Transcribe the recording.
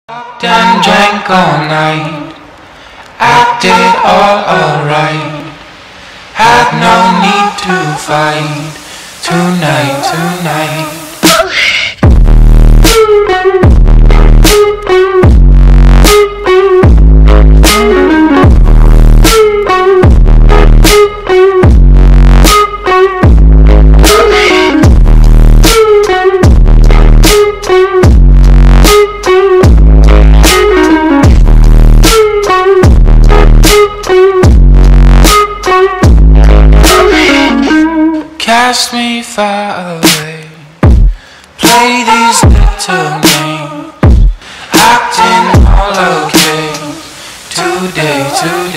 And drank all night, acted all alright, had no need to fight tonight. Cast me far away, play these little games, acting all okay today.